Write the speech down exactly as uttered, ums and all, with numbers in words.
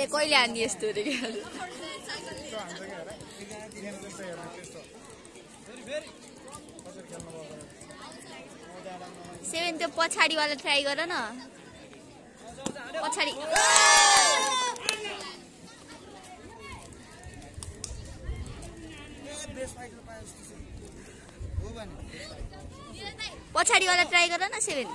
ए कहिले हान्ने यस्तो रे सेभेन त्यो पछाडिवाला ट्राई गर न पछाडि पछाडिवाला ट्राई गर न सेभेन